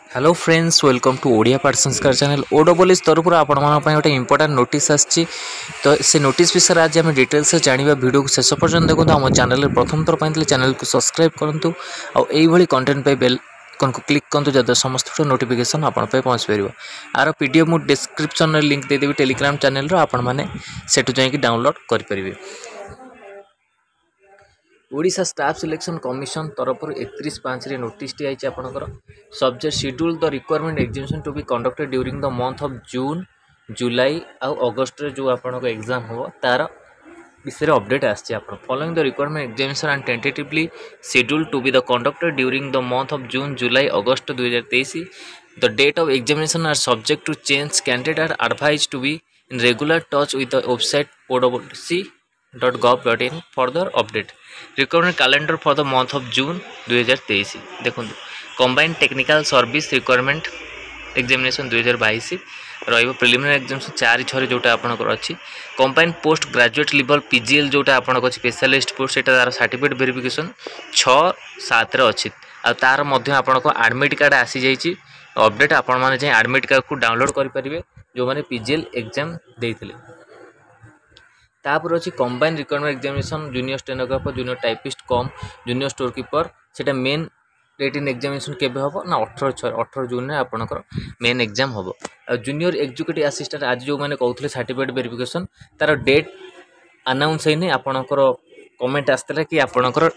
Hello friends welcome to Odia पाठ संस्कार channel ओडोबोलिस तरफ आपण गोटे इंपोर्टाट नोटिस आसी तो से नोटिस विषय आज आम डिटेल्स जाना वीडियो को शेष पर्यटन देखो आम चैनल प्रथम थर पाई चैनल को सब्सक्राइब करूँ आउ कंटेंट पे बेल आइकन को क्लिक करूँ जब समस्त नोटिफिकेशन आपण पहुँच पार आर पीडीएफ मुझे डिस्क्रिप्शन में लिंक देदेवी टेलीग्राम चैनल आपण मैंने सेठू जाकि डाउनलोड करेंगे। ओडिशा स्टाफ सिलेक्शन कमिशन तरफ 31/5 नोटिस टी आई आपंकर subject schedule the requirement examination to be conducted during the month of June July आउ अगस्त जो आपन एग्जाम हो तार विषय अपडेट आसी following the requirement examination and tentatively schedule to be the conducted during the month of June July August 2023 the date of examination are subject to change candidate are advise to be in regular touch with the website podc.gov.in further update requirement calendar for the month of June 2023 देखो combined technical service requirement examination 2022 रहिबो preliminary examination 4/6 जोटा आपनकर अछि combined post graduate level PGL जोटा आपनकर अछि specialist post सेटा तार सर्टिफिकेट वेरिफिकेशन 6/7 रे अछि आ तार मध्ये आपनको एडमिट कार्ड आसी जाईछि अपडेट आपण माने जे एडमिट कार्ड को डाउनलोड करि परिबे जो माने पीजीएल एग्जाम देइथिले तापर अच्छी combine requirement examination junior stenographer junior typist cum junior store keeper सेटा मेन रिटन एग्जामिनेशन केबे हबो ना 18 जून में आपनकर मेन एग्जाम हबो जूनियर एग्जीक्यूटिव असिस्टेंट आज जो माने कहउथले सर्टिफिकेट वेरिफिकेशन तार डेट अनाउंस हैने आपनकर कमेंट आस्तला कि आपनकर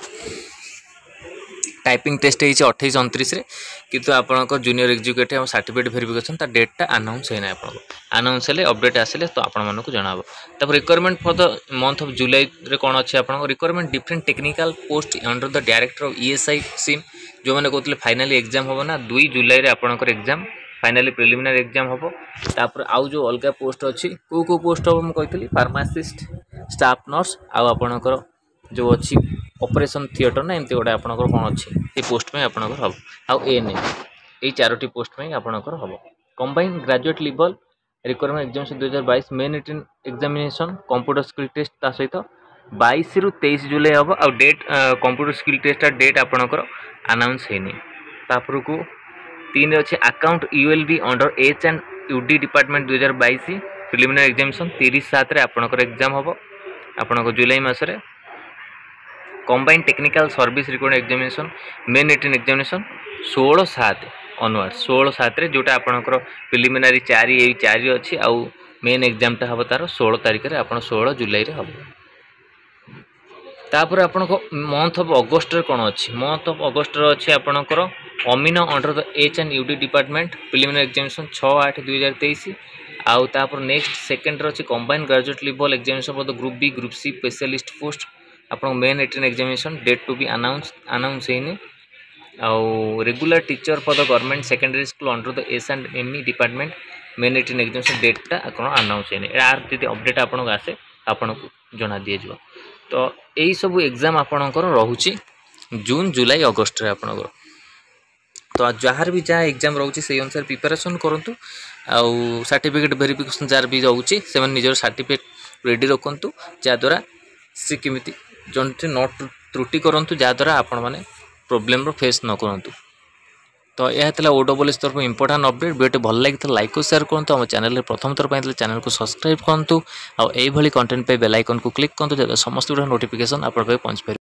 टाइपिंग टेस्ट है 28-29 किंतु आपनकर जूनियर एग्जीक्यूटिव और सर्टिफिकेट वेरिफिकेशन ता डेटा अनाउंस है ना आपन अनाउंस हेले अपडेट आसिले तो आपण मानको जणाबो तब requirement for the month of July रे कोन अछि आपन requirement different technical post under the director of ESI सिम जो माने कहतले फाइनली एग्जाम होबो ना 2 जुलाई रे आपनकर एग्जाम फाइनली प्रिलिमिनरी एग्जाम होबो तापर आउ जो अलगा पोस्ट अछि को पोस्ट होबो म कहतली फार्मासिस्ट स्टाफ नर्स आउ आपनकर जो अच्छी ऑपरेशन थिएटर ना एमती गोटे आपनकर कौन अच्छी ये पोस्ट में आपनकर हम आउ एएनएम ये 4टी पोस्ट में आपनकर हम combine graduate level requirement examination 2022 main written examination computer skill test ता सहित 22 रु 23 जुलाई हम आउ date computer skill test date आपनकर अनाउंस हैनी तापर को 3 अच्छे account ULB under H and UD department 2022 preliminary examination 30/7 रे आपनकर एग्जाम हम आपनकर जुलाई मास रे combine technical service requirement examination main written examination 16/7 onward 16/7 रे जोटा आपनकर प्रिलिमिनरी 4 अछि आउ मेन एग्जाम ता हबो तार 16 तारिख रे आपण 16 जुलाई रे हबो तापर आपनको मंथ ऑफ अगस्त रे कोन अछि मंथ ऑफ अगस्त रे अछि आपनकर अमीनो under the H and UD department preliminary examination 6/8/2023 आउ तापर नेक्स्ट सेकंड रे अछि combine graduate level examination for the group B group C specialist post आपन main written examination date to be announce हैनी आउ regular teacher for the government secondary school under the S and ME department main written examination डेटा आपन अनाउंस हैनी यार जदी update आपन आसे आपन को जना दिए जबो तो एई सब एग्जाम आपनकर रहउची जून जुलाई अगस्त रे आपनकर तो जहार भी जहाँ एग्जाम रोचे से अनुसार प्रिपेरेसन करंतु आउ सर्टिफिकेट वेरिफिकेशन जार भी रोचे से निजर सर्टिफिकेट रेडी रखंतु जा द्वारा से किमिति जंटे नोट त्रुटि करंतु जा द्वारा आपण माने प्रॉब्लम रो फेस न करंतु तो यह तला ओडोबोलिस तरफ इंपोर्टेंट अपडेट वीडियो भल लागित लाइक और शेयर करंतु हम चैनल रे प्रथम थर पाइले चैनल को सब्सक्राइब करंतु आ एई भली कंटेंट पे बेल आइकन को क्लिक करंतु जब समस्त नोटिफिकेशन आपण पे पहुंच पाए।